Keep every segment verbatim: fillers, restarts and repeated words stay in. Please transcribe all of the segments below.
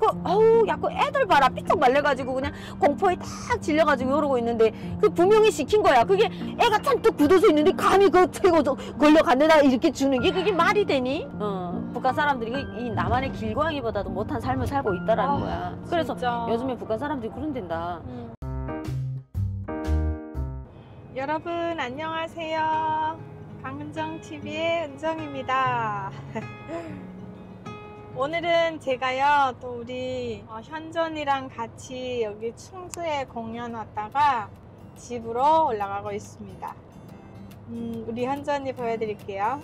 야구 어우 야구 애들 봐라 삐쩍 말려가지고 그냥 공포에 탁 질려가지고 이러고 있는데 그 분명히 시킨 거야. 그게 애가 잔뜩 굳어져 있는데 감히 그 최고 걸려갔는다 이렇게 주는 게 그게 말이 되니? 어 북한 사람들이 이 남한의 길고양이보다도 못한 삶을 살고 있다라는 아, 거야. 그래서 진짜. 요즘에 북한 사람들이 그런댄다. 음. 여러분 안녕하세요. 강은정티비의 은정입니다. 오늘은 제가요 또 우리 어, 현전이랑 같이 여기 충주에 공연 왔다가 집으로 올라가고 있습니다. 음, 우리 현전이 보여드릴게요.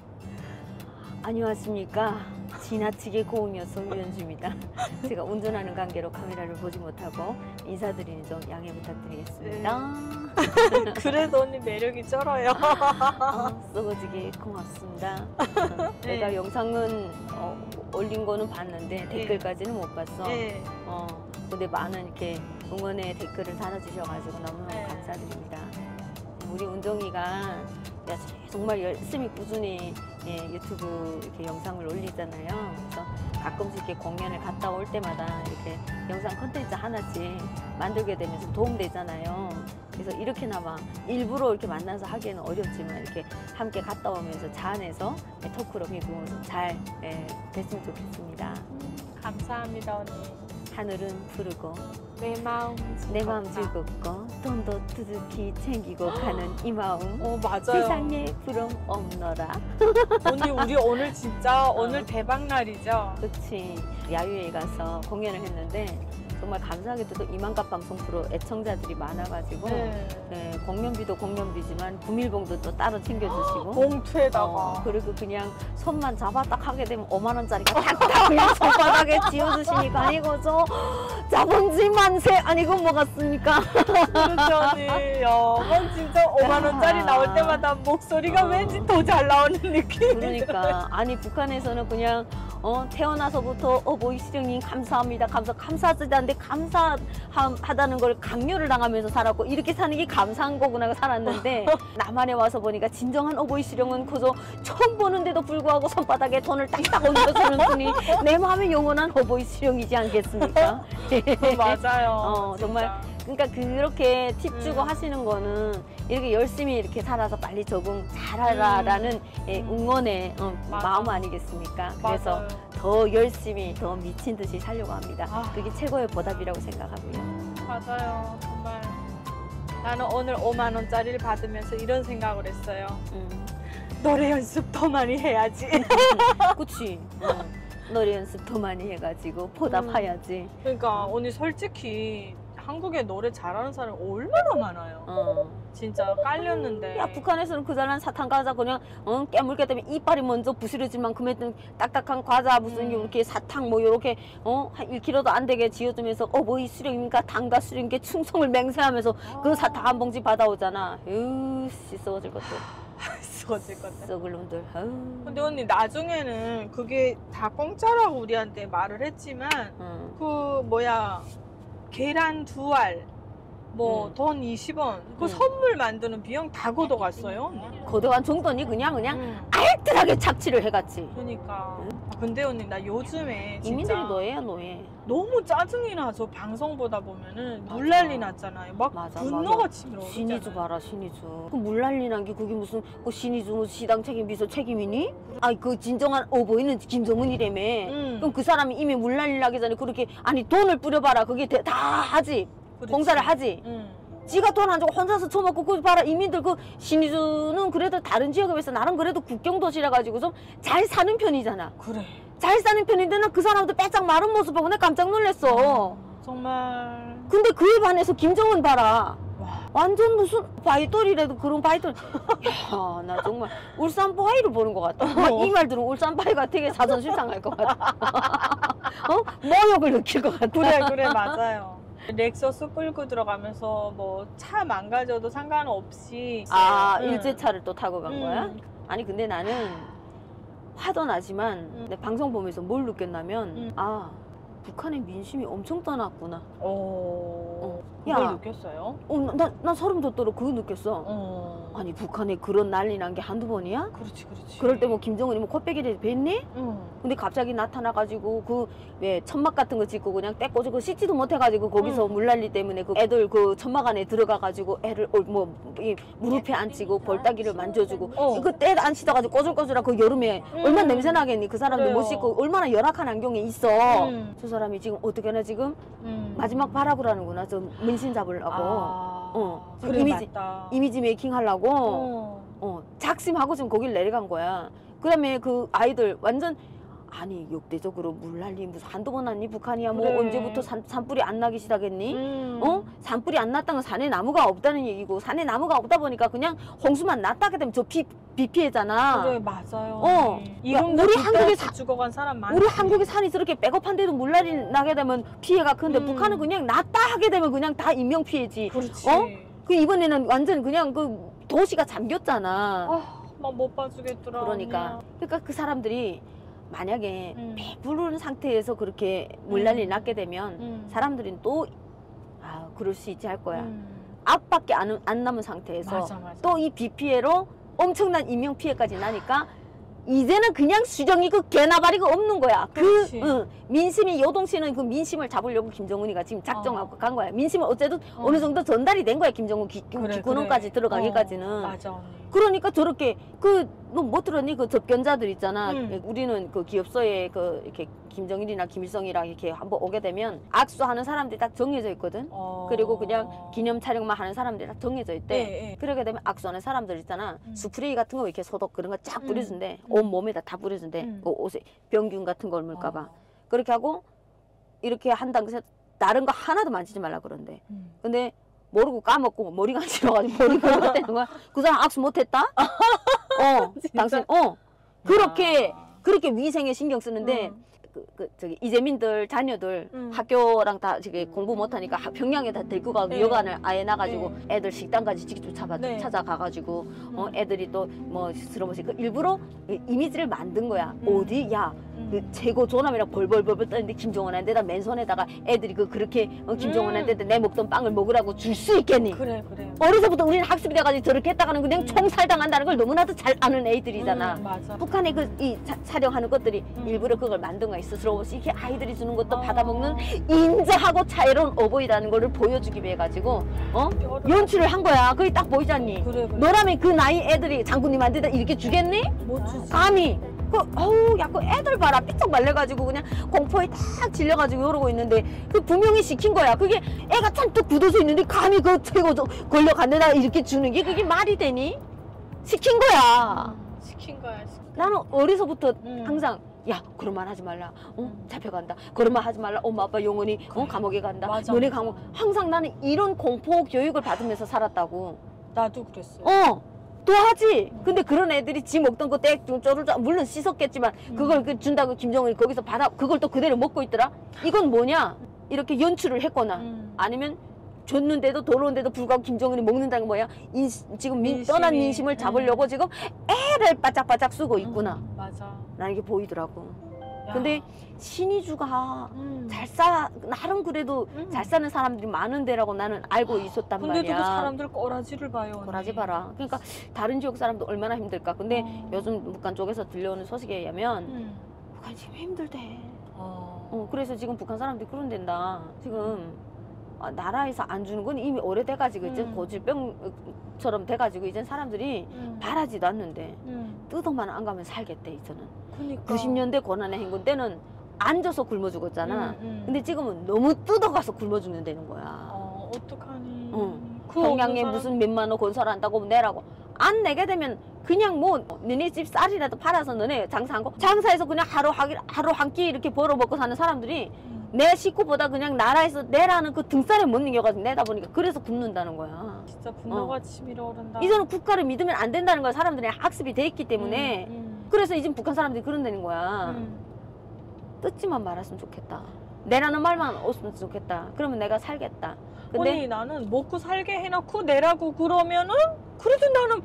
안녕하십니까. 지나치게 고운 녀석 유현주입니다. 제가 운전하는 관계로 카메라를 보지 못하고 인사드리니 좀 양해 부탁드리겠습니다. 네. 그래도 언니 매력이 쩔어요. 아, 썩어지게 고맙습니다. 네. 내가 영상은 어, 올린 거는 봤는데 댓글까지는 못 봤어. 네. 어, 근데 많은 이렇게 응원의 댓글을 달아주셔가지고 너무너무 네. 감사드립니다. 우리 운정이가 정말 열심히 꾸준히 예, 유튜브 이렇게 영상을 올리잖아요. 그래서 가끔씩 이렇게 공연을 갔다 올 때마다 이렇게 영상 콘텐츠 하나씩 만들게 되면 좀 도움되잖아요. 그래서 이렇게나마 일부러 이렇게 만나서 하기에는 어렵지만 이렇게 함께 갔다 오면서 차 안에서 토크로 그리고 잘 예, 됐으면 좋겠습니다. 감사합니다 언니. 하늘은 푸르고 내 마음 즐겁다. 내 마음 즐겁고 돈도 두둑히 챙기고 가는 이 마음. 어 맞아요. 세상에 부럼 없너라. 언니 우리 오늘 진짜 오늘 대박 날이죠. 그치. 야유회에 가서 공연을 했는데 정말 감사하게도 또 이만갑 방송 프로 애청자들이 많아가지고 네. 네, 공연비도 공연비지만 구밀봉도 또 따로 챙겨주시고 봉투에다가 어, 그리고 그냥 손만 잡아 딱 하게 되면 오만 원짜리가 탁탁 그냥 손바닥에 쥐어주시니까 아니고 저 자본주의 만세 아니고 뭐 같습니까? 그렇죠 언니. 야, 진짜 오만 원짜리 나올 때마다 목소리가 어. 왠지 더 잘 나오는 느낌이 그러니까 아니 북한에서는 그냥 어, 태어나서부터 어버이 시령님 감사합니다 감사 감사하다는데 감사하다는 걸 강요를 당하면서 살았고 이렇게 사는 게 감사한 거구나 살았는데 남한에 와서 보니까 진정한 어버이 시령은 그저 처음 보는데도 불구하고 손바닥에 돈을 딱딱 얹어주는 분이 내 마음의 영원한 어버이 시령이지 않겠습니까? 맞아요. 어, 정말 그러니까 그렇게 팁 주고 음. 하시는 거는 이렇게 열심히 이렇게 살아서 빨리 적응 잘하라라는 음. 예, 응원의 어, 마음 아니겠습니까? 맞아요. 그래서 더 열심히 더 미친 듯이 살려고 합니다. 아. 그게 최고의 보답이라고 생각하고요. 맞아요. 정말 나는 오늘 오만 원짜리를 받으면서 이런 생각을 했어요. 음. 노래 연습 더 많이 해야지. 그치. 어. 노래 연습 더 많이 해가지고 보답해야지. 음. 그러니까 언니 솔직히 한국에 노래 잘하는 사람 얼마나 많아요. 어. 진짜 깔렸는데. 야 북한에서는 그 잘난 사탕 과자 그냥 어, 깨물게 되면 이빨이 먼저 부스러질 만큼 했던 딱딱한 과자 무슨 음. 이렇게 사탕 뭐 이렇게 어, 한 일 킬로그램도 안 되게 지어주면서 어버이 수령님과 당가 수령님께 충성을 맹세하면서 아. 그 사탕 한 봉지 받아오잖아. 으씨 썩어질 것도. 썩어질 것도. 썩을 놈들. 아유. 근데 언니 나중에는 그게 다 공짜라고 우리한테 말을 했지만 음. 그 뭐야 계란 두 알 뭐 돈 음. 이십 원 그 음. 선물 만드는 비용 다 걷어갔어요. 걷어간 정도니 그냥 그냥 음. 알뜰하게 착취를 해갔지. 그러니까 응? 근데 언니 나 요즘에 진짜 이민들이 노예야 노예. 너무 짜증이 나서 방송 보다 보면은 물난리 났잖아요. 막 맞아, 분노가 치밀어. 신이주 봐라 신이주. 그 물난리 난 게 그게 무슨 그 신이주 뭐 시당 책임 비서 책임이니? 아니 그 진정한 어버이는 김정은이라며. 음. 그럼 그 사람이 이미 물난리 나기 전에 그렇게 아니 돈을 뿌려봐라 그게 다 하지. 그렇지. 공사를 하지. 음. 지가 돈 안 주고 혼자서 처먹고 그 봐라 이민들 그 신이주는 그래도 다른 지역에 비해서 나름 그래도 국경도시라 가지고 좀 잘 사는 편이잖아. 그래. 잘 사는 편인데 나 그 사람들 빼짝 마른 모습 보고 내가 깜짝 놀랐어. 아, 정말. 근데 그에 반해서 김정은 봐라. 와. 완전 무슨 바이돌이라도 그런 바이돌. 야, 나 정말 울산 바이를 보는 것 같다. 어. 이 말 들으면 울산 바이가 되게 자존심 상할 것 같아. 어? 모욕을 느낄 것 같아. 그래 그래 맞아요. 렉서스 끌고 들어가면서 뭐 차 망가져도 상관없이 아 응. 일제차를 또 타고 간 응. 거야? 아니 근데 나는 화도 나지만 응. 내 방송 보면서 뭘 느꼈냐면 응. 아 북한의 민심이 엄청 떠났구나. 어, 그걸 야. 느꼈어요? 어, 나, 나 소름 돋도록 그거 느꼈어. 어. 아니 북한에 그런 난리 난 게 한두 번이야? 그렇지, 그렇지. 그럴 때 뭐 김정은이 뭐 코빼기를 뵀니? 응. 근데 갑자기 나타나가지고 그 왜 천막 같은 거 짓고 그냥 떼꼬지 그 씻지도 못해가지고 거기서 응. 물난리 때문에 그 애들 그 천막 안에 들어가가지고 애를 어, 뭐 이 무릎에 앉히고 볼따기를 만져주고 어. 그때 안 씻어가지고 꼬질꼬질하고 그 여름에 음. 얼마나 냄새 나겠니? 그 사람도 그래요. 못 씻고 얼마나 열악한 환경에 있어. 음. 저 사람이 지금 어떻게나 지금 음. 마지막 바라보라는구나. 저 민심 잡으려고. 아. 어. 그래, 이미지- 맞다. 이미지 메이킹 하려고 어. 어, 작심하고 지금 거길 내려간 거야. 그 다음에 그 아이들 완전 아니 역대적으로 물난리 무슨 한두 번 났니? 북한이야 뭐 그래. 언제부터 산, 산불이 안 나기 시작했니? 음. 어? 산불이 안 났다는 건 산에 나무가 없다는 얘기고 산에 나무가 없다 보니까 그냥 홍수만 났다게 되면 저 비, 비 피해잖아. 그래, 맞아요. 어. 이름도 우리 우리 한국에 한국에 사- 죽어간 사람 많지. 우리 한국의 산이 저렇게 백업한데도 물난리 나게 되면 피해가 큰데 음. 북한은 그냥 났다 하게 되면 그냥 다 인명 피해지. 그렇지. 어? 그 이번에는 완전 그냥 그 도시가 잠겼잖아. 아, 막 못 봐주겠더라. 그러니까 언니야. 그러니까 그 사람들이 만약에 음. 배부른 상태에서 그렇게 물난리 음. 났게 되면 음. 사람들은 또 아, 그럴 수 있지 할 거야. 음. 앞밖에 안, 안 남은 상태에서 맞아, 맞아. 또 이 비 피해로 엄청난 인명 피해까지 나니까 이제는 그냥 수정이 그 개나발이가 없는 거야. 그렇지. 그 응, 민심이 요동치는 그 민심을 잡으려고 김정은이가 지금 작정하고 어. 간 거야. 민심을 어쨌든 어. 어느 정도 전달이 된 거야. 김정은 기, 그래, 군원까지 그래. 들어가기까지는. 어, 맞아, 언니. 그러니까 저렇게 그 너 못 들었니? 그 접견자들 있잖아. 음. 우리는 그 기업소에 그 이렇게 김정일이나 김일성이랑 이렇게 한번 오게 되면 악수하는 사람들이 딱 정해져 있거든. 어. 그리고 그냥 기념 촬영만 하는 사람들이 딱 정해져 있대. 예, 예. 그러게 되면 악수하는 사람들 있잖아. 음. 스프레이 같은 거 이렇게 소독 그런 거 쫙 음. 뿌려준대. 음. 온 몸에다 다 뿌려준대. 음. 그 옷에 병균 같은 걸 물까봐. 어. 그렇게 하고 이렇게 한다 그래서 다른 거 하나도 만지지 말라 그런대. 음. 근데 모르고 까먹고 머리가 안 지러가지고 머리가 못되는 거야. 그 사람 악수 못했다? 어, 진짜? 당신 어 그렇게 아. 그렇게 위생에 신경 쓰는데 음. 그, 그 저기 이재민들 자녀들 음. 학교랑 다 저기 공부 못하니까 하- 평양에 다 데리고 가고 네. 여관을 아예 나가지고 애들 식당까지 직접 잡아 네. 찾아가가지고 어 음. 애들이 또 뭐 스러버시 그 일부러 이- 이미지를 만든 거야. 음. 어디 야. 음. 그 최고 조남이랑 벌벌벌벌 떠는데 김정은한테다 맨손에다가 애들이 그 그렇게 어, 김정은한테 내 먹던 빵을 먹으라고 줄 수 있겠니? 그래, 그래. 어려서부터 우리는 학습이 돼가지고 저렇게 했다가는 그냥 음. 총살당한다는 걸 너무나도 잘 아는 애들이잖아. 음, 맞아. 북한의 그 이 촬영하는 것들이 음. 일부러 그걸 만든 거야. 스스러워서 이렇게 아이들이 주는 것도 어. 받아먹는 인자하고 자유로운 어버이라는 거를 보여주기 위해 가지고 어 연출을 한 거야. 그게 딱 보이잖니. 그래, 그래. 너라면 그 나이 애들이 장군님한테 이렇게 주겠니? 못 주지. 감히 그 어우 야 그 애들 봐라 삐쩍 말려가지고 그냥 공포에 탁 질려가지고 이러고 있는데 그 분명히 시킨 거야. 그게 애가 잔뜩 굳어져 있는데 감히 그 최고 걸려갔는데 이렇게 주는 게 그게 말이 되니? 시킨 거야. 음, 시킨 거야, 시킨 거야. 나는 어려서부터 음. 항상 야 그런 말 하지 말라. 어 음. 잡혀간다. 그런 말 하지 말라. 엄마 아빠 영원히 어 그래. 감옥에 간다. 맞아. 너네 감옥. 항상 나는 이런 공포 교육을 받으면서 살았다고. 나도 그랬어. 어. 또 하지. 근데 그런 애들이 지 먹던 거 떼, 쪼를 물론 씻었겠지만 그걸 그 준다고 김정은이 거기서 받아 그걸 또 그대로 먹고 있더라. 이건 뭐냐? 이렇게 연출을 했거나 음. 아니면 줬는데도 더러운데도 불구하고 김정은이 먹는다는 거 뭐야? 인, 지금 민, 민심이. 떠난 민심을 잡으려고 음. 지금 애를 바짝바짝 쓰고 있구나. 음, 맞아. 나는 이게 보이더라고. 야. 근데 신의주가 음. 잘 싸, 나름 그래도 음. 잘 사는 사람들이 많은 데라고 나는 알고 있었단 근데도 말이야. 그 사람들 꼬라지를 봐요. 언니. 꼬라지 봐라. 그러니까 다른 지역 사람도 얼마나 힘들까. 근데 어. 요즘 북한 쪽에서 들려오는 소식에 의하면 음. 북한 지금 힘들대. 어. 어, 그래서 지금 북한 사람들이 그런 된다. 지금 아, 나라에서 안 주는 건 이미 오래돼가지고 이제 음. 고질병처럼 돼가지고 이제 사람들이 음. 바라지도 않는데 음. 뜯어만 안 가면 살겠대 이제는. 그러니까. 구십 년대 고난의 행군 때는 앉아서 굶어 죽었잖아. 음, 음. 근데 지금은 너무 뜯어가서 굶어 죽는다는 거야. 어, 어떡하니. 응. 그 평양에 없는 사람- 무슨 몇만 원 건설한다고 내라고 안 내게 되면 그냥 뭐 너네 집 쌀이라도 팔아서 너네 장사한 거 장사해서 그냥 하루 하, 하루 한 끼 이렇게 벌어 먹고 사는 사람들이 음. 내 식구보다 그냥 나라에서 내라는 그 등살에 못 이겨가지고 내다 보니까 그래서 굶는다는 거야. 진짜 분노가 치밀어 오른다. 이제는 국가를 믿으면 안 된다는 걸 사람들이 학습이 돼 있기 때문에 음, 음. 그래서 이제 북한 사람들이 그런다는 거야. 음. 뜯지만 말았으면 좋겠다. 내라는 말만 없으면 좋겠다. 그러면 내가 살겠다. 근데 언니 나는 먹고 살게 해놓고 내라고 그러면은 그래도 나는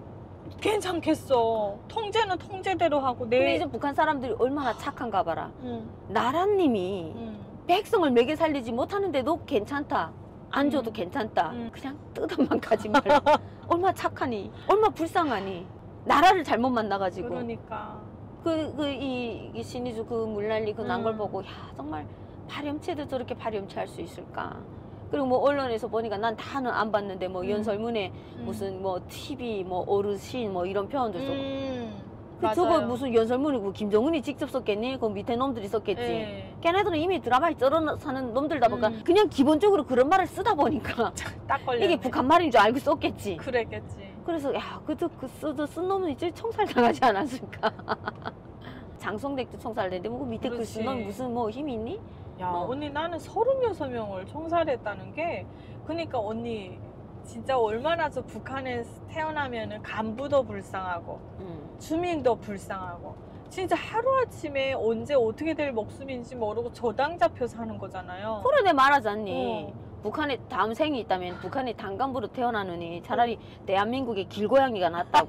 괜찮겠어. 통제는 통제대로 하고 내. 근데 이제 북한 사람들이 얼마나 착한가 봐라. 음. 나라님이 음. 백성을 먹여 살리지 못하는데도 괜찮다. 안 줘도 음. 괜찮다. 음. 그냥 뜯어만 가지 말라. 얼마나 착하니? 얼마나 불쌍하니? 나라를 잘못 만나가지고. 그러니까. 그, 그, 이, 이 신의주 그 물난리 그 난 걸 음. 보고, 야, 정말 파렴치도 저렇게 파렴치할 수 있을까? 그리고 뭐 언론에서 보니까 난 다는 안 봤는데 뭐 음. 연설문에 음. 무슨 뭐 티비, 뭐 어르신 뭐 이런 표현도 쓰고. 음. 그 저거 맞아요. 무슨 연설문이고 김정은이 직접 썼겠니? 그 밑에 놈들이 썼겠지. 예. 걔네들은 이미 드라마에 쩔어 사는 놈들다 보니까 음. 그냥 기본적으로 그런 말을 쓰다 보니까 딱 걸렸네. 이게 북한 말인 줄 알고 썼겠지. 그랬겠지. 그래서 야, 그저 그 쓰도 쓴 놈은 이제 총살당하지 않았을까. 장성택도 총살됐는데 뭐 밑에 그 그렇지. 쓴 놈 무슨 뭐 힘이 있니? 야 어. 언니 나는 서른여섯 명을 총살했다는 게 그러니까 언니 진짜 얼마나 저 북한에 태어나면은 간부도 불쌍하고 음. 주민도 불쌍하고 진짜 하루아침에 언제 어떻게 될 목숨인지 모르고 저당 잡혀 사는 거잖아요. 그래 내 말하지 않니? 어. 북한에 다음 생이 있다면 북한의 단간부로 태어나느니 차라리 대한민국의 길고양이가 낫다고.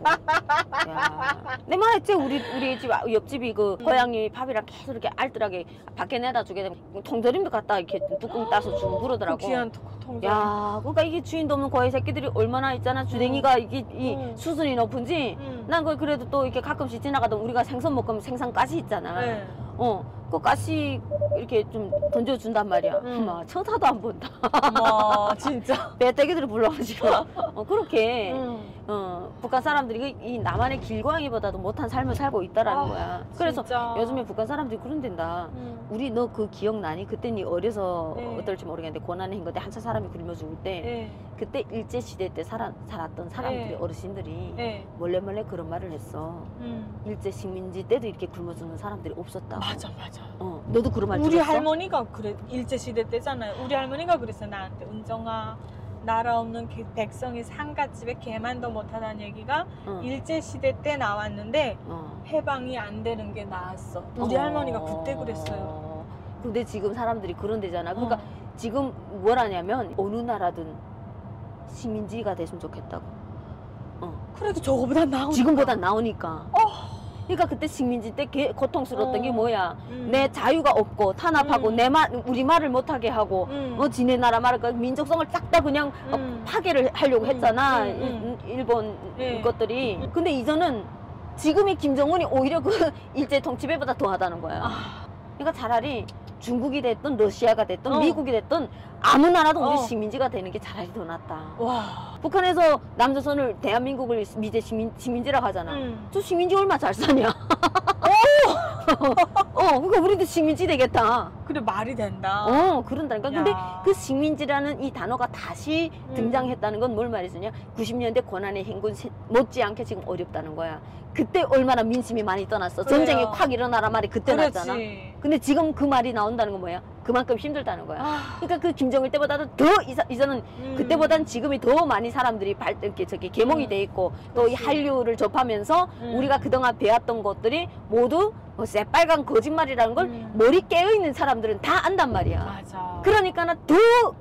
야, 내 말했지 우리 우리 집 앞- 옆집이 그 음. 고양이 밥이랑 계속 이렇게 알뜰하게 밖에 내다 주게 되면 통조림도 갖다 이렇게 뚜껑 따서 주고 그러더라고. 그 귀한 통장. 야, 그러니까 이게 주인도 없는 고양이 새끼들이 얼마나 있잖아. 주댕이가 이게 이 음. 수준이 높은지. 음. 난 그걸 그래도 또 이렇게 가끔씩 지나가다 우리가 생선 먹으면 생선가시 있잖아. 네. 어, 그 가시 이렇게 좀 던져준단 말이야. 음. 막 쳐다도 안 본다. 어머 진짜. 배때기들을 불러가지고 어, 그렇게 음. 어, 북한 사람들이 이- 이 남한의 길고양이보다도 못한 삶을 살고 있다라는 아, 거야. 그래서 진짜. 요즘에 북한 사람들이 그런댄다. 음. 우리 너 그 기억나니? 그때 니 어려서 네. 어떨지 모르겠는데 고난의 행거 때 한참 사람이 굶어 죽을 때 예. 그때 일제 시대 때 살아, 살았던 사람들이 네. 어르신들이 예. 몰래 몰래 그런 말을 했어. 음. 일제 식민지 때도 이렇게 굶어 죽는 사람들이 없었다. 맞아 맞아. 어, 너도 그런 말 우리 들었어? 할머니가 그래 일제 시대 때잖아요. 우리 할머니가 그랬어 나한테 은정아 나라 없는 개- 백성이 상갓집에 개만도 못하다는 얘기가 어, 일제 시대 때 나왔는데 어. 해방이 안 되는 게 나았어. 우리 어. 할머니가 그때 그랬어요. 근데 지금 사람들이 그런 데잖아. 그러니까 어. 지금 뭐라냐면 어느 나라든 식민지가 됐으면 좋겠다고. 어. 그래도 저거보다 나으니까. 지금보다 나오니까. 그러니까 그때 식민지 때 개- 고통스러웠던 어. 게 뭐야? 음. 내 자유가 없고 탄압하고 음. 내 말, 우리 말을 못하게 하고 음. 어, 지네 나라 말을 그 민족성을 싹 다 그냥 어, 음. 파괴를 하려고 음. 했잖아. 음. 일, 일본 예. 것들이. 근데 이제는 지금의 김정은이 오히려 그 일제 통치배보다 더하다는 거야. 아. 그러니까 차라리 중국이 됐든 러시아가 됐든 어. 미국이 됐든 아무 나라도 우리 어. 식민지가 되는 게 차라리 더 낫다. 와. 북한에서 남조선을 대한민국을 미제 식민, 식민지라고 하잖아. 음. 저 식민지 얼마 잘 사냐? 어, 그러니까 우리도 식민지 되겠다. 그래 말이 된다. 어, 그런다니까. 근데 야. 그 식민지라는 이 단어가 다시 음. 등장했다는 건 뭘 말해주냐? 구십 년대 고난의 행군 세- 못지않게 지금 어렵다는 거야. 그때 얼마나 민심이 많이 떠났어. 그래요. 전쟁이 확 일어나라 말이 그때 났잖아. 그렇지. 근데 지금 그 말이 나온다는 건 뭐야? 그만큼 힘들다는 거야. 아. 그러니까 그 김정일 때보다도 더 이사, 이제는 음. 그때보단 지금이 더 많이 사람들이 발, 이렇게 저기 개몽이 음. 돼 있고 또 이 그렇지. 한류를 접하면서 음. 우리가 그동안 배웠던 것들이 모두 뭐 새빨간 거짓말이라는 걸 음. 머리 깨어 있는 사람들은 다 안단 말이야. 맞아. 그러니까는 더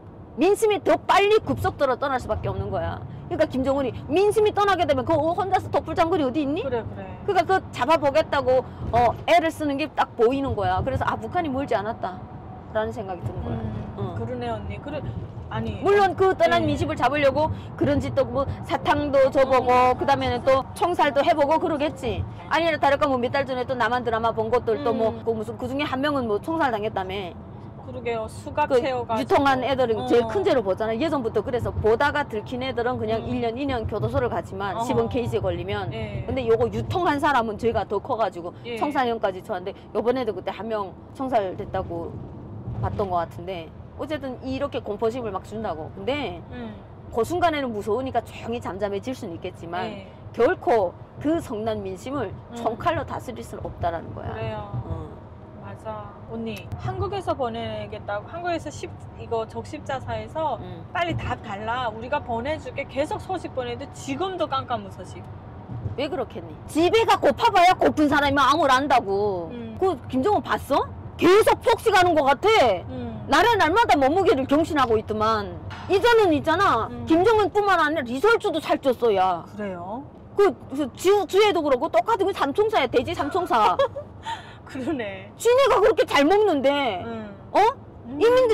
민심이 더 빨리 급속도로 떠날 수밖에 없는 거야. 그러니까 김정은이 민심이 떠나게 되면 그 혼자서 독불장군이 어디 있니? 그래 그래. 그러니까 그 잡아보겠다고 어, 애를 쓰는 게 딱 보이는 거야. 그래서 아 북한이 멀지 않았다라는 생각이 드는 거야. 음. 어. 그러네 언니. 그래. 아니. 물론 그 떠난 네. 민심을 잡으려고 그런지 또 뭐 사탕도 줘보고 그 다음에는 또 총살도 해보고 그러겠지. 아니라 다를까 뭐 몇 달 전에 또 남한 드라마 본 것들 또 뭐 음. 그 무슨 그 중에 한 명은 뭐 총살 당했다며. 그러게요. 수갑 그 채워가지고. 유통한 애들은 어. 제일 큰 죄로 보잖아. 예전부터 그래서 보다가 들킨 애들은 그냥 음. 일 년, 이 년 교도소를 가지만 어. 시범 케이스에 걸리면. 예. 근데 요거 유통한 사람은 죄가 더 커가지고 예. 총살형까지 쳤는데 요번에도 그때 한 명 총살 됐다고 봤던 것 같은데 어쨌든 이렇게 공포심을 막 준다고. 근데 음. 그 순간에는 무서우니까 조용히 잠잠해질 수는 있겠지만 예. 결코 그 성난 민심을 음. 총칼로 다스릴 수는 없다라는 거야. 그래요. 어. 맞아. 언니 한국에서 보내겠다고 한국에서 십 이거 적십자사에서 음. 빨리 답 달라. 우리가 보내줄게. 계속 소식 보내도 지금도 깜깜무소식. 왜 그렇겠니? 집에가 고파봐야 고픈 사람이 암을 안다고. 음. 그 김정은 봤어? 계속 폭식하는 것 같아. 음. 날에 날마다 몸무게를 경신하고 있더만. 이제는 있잖아. 음. 김정은뿐만 아니라 리설주도 살쪘어, 야. 그래요? 그, 그 주, 주에도 그렇고 똑같은 그 삼총사야, 돼지 삼총사. 그러네. 지네가 그렇게 잘 먹는데, 음. 어?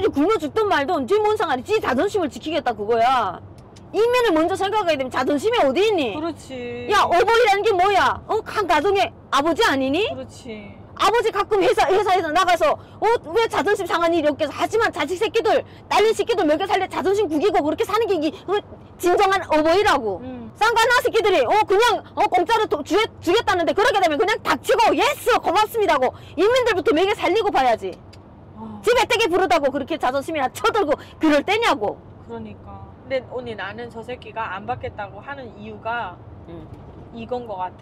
사람들이 굶어 죽든 말든 지 뭔 상관이 지 자존심을 지키겠다 그거야. 인민을 먼저 생각하게 되면 자존심이 어디 있니? 그렇지. 야 어버이라는 게 뭐야? 어? 한 가정의 아버지 아니니? 그렇지. 아버지 가끔 회사, 회사에서 나가서 어? 왜 자존심 상한 일이 없겠어? 하지만 자식 새끼들 딸린 새끼들 먹여 살려 자존심 구기고 그렇게 사는 게 이게 어? 진정한 어버이라고. 음. 쌍가나 새끼들이 어 그냥 어 공짜로 도, 주, 주겠다는데 그러게 되면 그냥 닥치고 예스 고맙습니다고 인민들부터 먹여 살리고 봐야지. 어. 집에 떼게 부르다고 그렇게 자존심이나 쳐들고 그럴 때냐고. 그러니까. 근데 언니 나는 저 새끼가 안 받겠다고 하는 이유가 응. 이건 것 같아.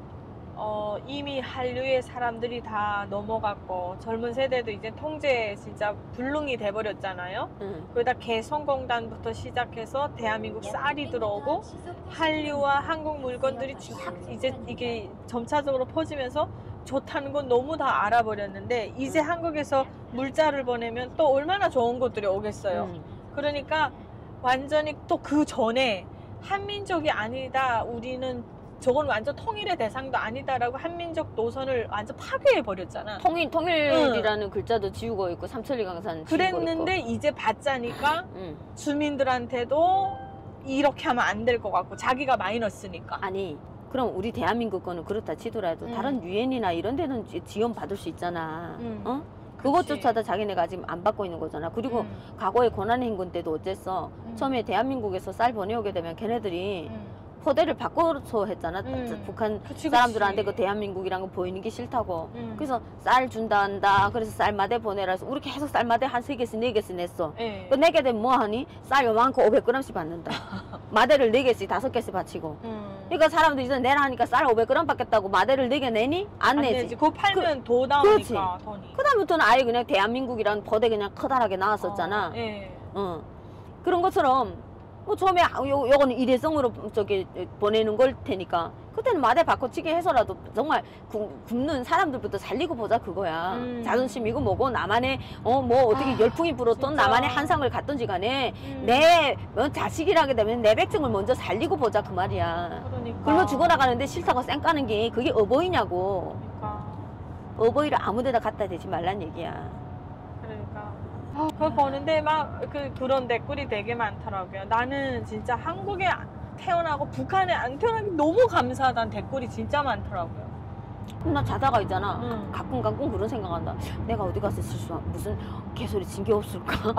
어, 이미 한류의 사람들이 다 넘어갔고 젊은 세대도 이제 통제 진짜 불능이 돼버렸잖아요. 응. 거기다 개성공단부터 시작해서 대한민국 쌀이 들어오고 한류와 한국 물건들이 쫙 이제 이게 점차적으로 퍼지면서 좋다는 건 너무 다 알아버렸는데 이제 한국에서 물자를 보내면 또 얼마나 좋은 것들이 오겠어요. 응. 그러니까 완전히 또 그 전에 한민족이 아니다, 우리는 저건 완전 통일의 대상도 아니다라고 한민족 노선을 완전 파괴해 버렸잖아. 통일 통일이라는 응. 글자도 지우고 있고 삼천리 강산 그랬는데 이제 받자니까 응. 주민들한테도 이렇게 하면 안 될 것 같고 자기가 마이너스니까. 아니 그럼 우리 대한민국 거는 그렇다 치더라도 응. 다른 유엔이나 이런 데는 지원 받을 수 있잖아. 응. 어? 그것조차도 자기네가 지금 안 받고 있는 거잖아. 그리고 응. 과거에 고난행군 때도 어쨌어. 응. 처음에 대한민국에서 쌀 보내오게 되면 걔네들이 응. 포대를 바꿔서 했잖아. 음. 북한 그치, 사람들한테 그치. 그 대한민국이란 거 보이는 게 싫다고. 음. 그래서 쌀 준다 한다. 그래서 쌀마대 보내라 해서 우리 계속 쌀마대 한 세 개씩 네 개씩 냈어. 예. 그 내게 되면 뭐 하니? 쌀 요만큼 오백 그램씩 받는다. 마대를 네 개씩 다섯 개씩 바치고. 음. 그러니까 사람들이 이제 내라 하니까 쌀 오백 그램 받겠다고 마대를 네 개 내니? 안, 안 내지. 내지. 그거 팔면 더 그렇지. 나오니까 돈이. 그다음부터는 아예 그냥 대한민국이란 포대 그냥 커다랗게 나왔었잖아. 어, 예. 어. 그런 것처럼 뭐 처음에 아, 요, 요거는 일회성으로 저기 보내는 걸 테니까 그때는 마대 바꿔치기 해서라도 정말 구, 굶는 사람들부터 살리고 보자 그거야. 음. 자존심이고 뭐고 나만의 어 뭐 어떻게 아, 열풍이 불었던 진짜. 나만의 한상을 갔던지 간에 음. 내 어, 자식이라게 되면 내 백성을 먼저 살리고 보자 그 말이야. 그러니까. 굶어 죽어나가는데 싫다고 쌩까는 게 그게 어버이냐고. 그러니까. 어버이를 아무데나 갖다 대지 말란 얘기야. 그러니까. 아, 그거 보는데 막 그 그런 댓글이 되게 많더라고요. 나는 진짜 한국에 태어나고 북한에 안 태어난 게 너무 감사하다는 댓글이 진짜 많더라고요. 나 자다가 있잖아. 응. 가끔 가끔 그런 생각한다. 내가 어디 가서 실수 무슨 개소리 친 게 없을까?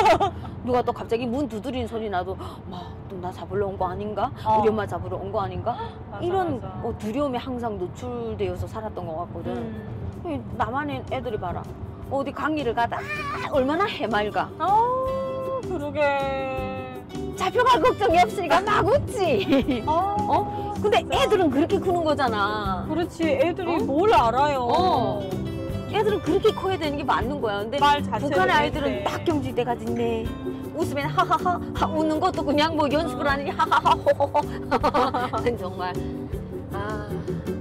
누가 또 갑자기 문 두드리는 소리 나도 또 나 잡으러 온 거 아닌가? 어. 우리 엄마 잡으러 온 거 아닌가? 맞아, 이런 맞아. 어, 두려움에 항상 노출되어서 살았던 것 같거든. 음. 나만의 애들이 봐라. 어디 강의를 가다 아, 얼마나 해맑아. 아, 그러게. 잡혀갈 걱정이 없으니까 막 웃지. 아, 어? 근데 애들은 그렇게 크는 거잖아. 그렇지. 애들이 어? 뭘 알아요. 어. 애들은 그렇게 커야 되는 게 맞는 거야. 근데 말 자체를 북한의 아이들은 했대. 딱 경직돼가 있네. 웃으면 하하하 하, 웃는 것도 그냥 뭐 연습을 하느니 하하하 호호호. 정말 아.